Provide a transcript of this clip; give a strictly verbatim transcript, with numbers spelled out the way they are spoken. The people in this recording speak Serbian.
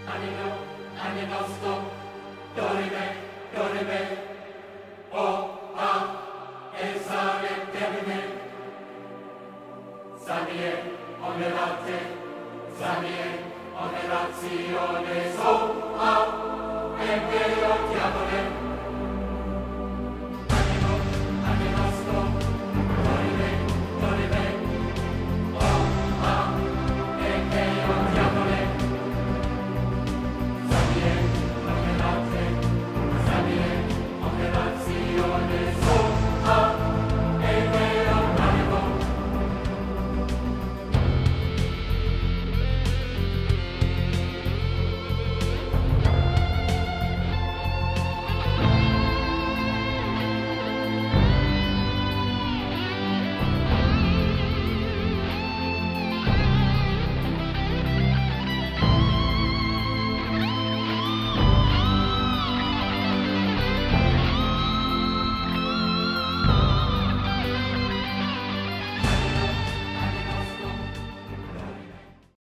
animo, animosto, dorime, dorime, o a esare termine. Samie, onerate, samie, onerazione, so a, e vero diavole,